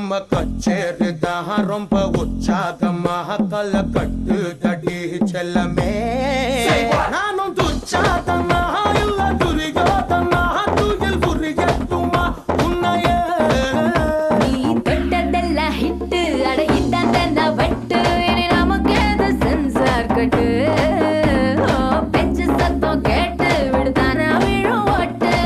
நம்ம கச்சேரி தான் ரொம்ப உற்சாகமாக கல கட்டு தடி செல்லமே நானும் துச்சாதம்